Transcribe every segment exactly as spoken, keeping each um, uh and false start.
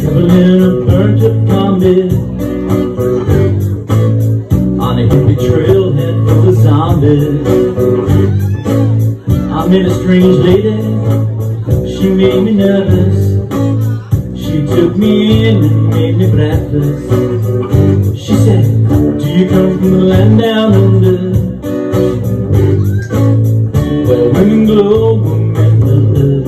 traveling in a burnt-up combi on a hippie trailhead full of zombies. I met a strange lady, she made me nervous. She took me in and made me breakfast. She said, do you come from the land down under, where women glow, women wonder?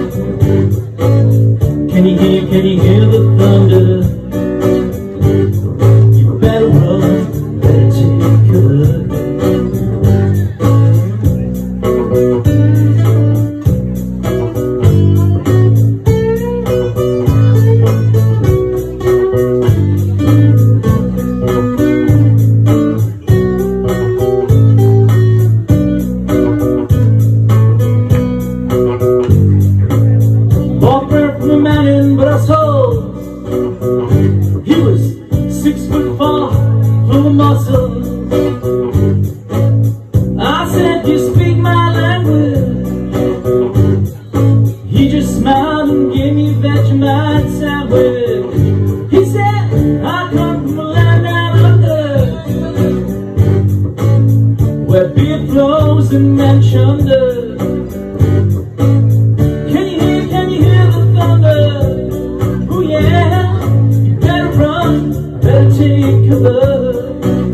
Can you hear, can you hear the thunder? You better run, better take a look. But I saw he was six foot four, full of muscle. I said, do you speak my language? He just smiled and gave me a Vegemite sandwich. He said, I come from a land down under, where beer flows and men chunder. Take a look.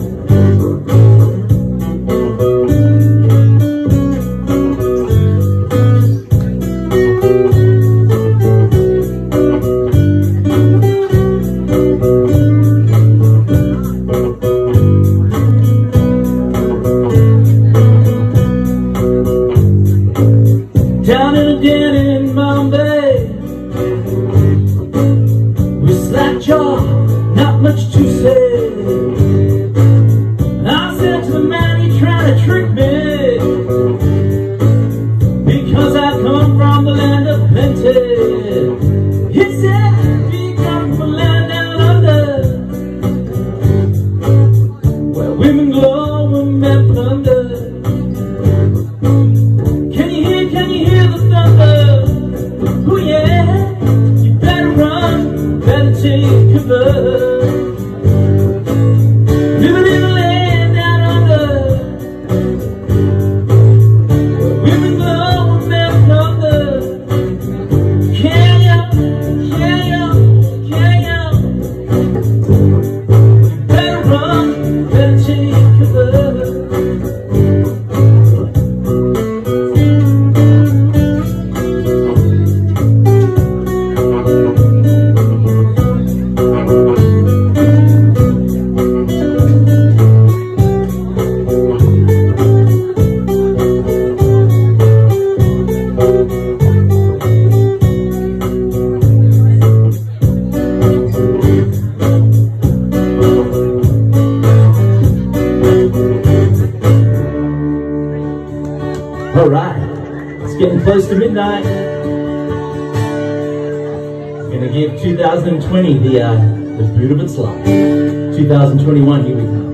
Down in a den in Bombay, with slack jaw, not much to say. And I said to the man, he trying to trick me, because I come from the land of plenty. He said, do you come from a land down under, where women glow and men plunder? Can you hear, can you hear the thunder? Oh yeah, you better run, better take cover. All right, it's getting close to midnight. I'm gonna give two thousand twenty the uh, the boot of its life. two thousand twenty-one, here we go.